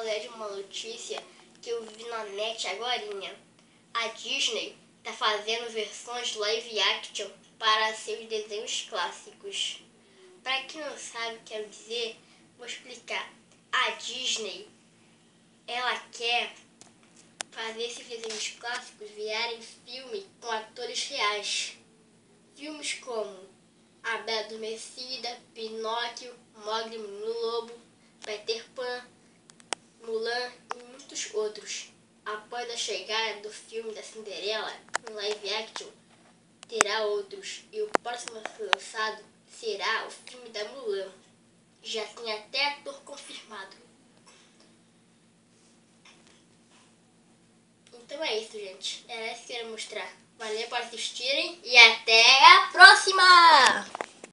rolê de uma notícia que eu vi na net agorinha. A Disney tá fazendo versões live action para seus desenhos clássicos. Para quem não sabe o que quero dizer, vou explicar. A Disney, ela quer fazer esses desenhos clássicos virarem filme com atores reais. Filmes como A Bela Adormecida, Pinóquio, Mowgli no Lobo, Peter Pan, Mulan e muitos outros. Após a chegada do filme da Cinderela no live action, terá outros, e o próximo a ser lançado será o filme da Mulan. Já tem até ator confirmado. Então é isso, gente. Era isso que eu queria mostrar. Valeu por assistirem e até a próxima!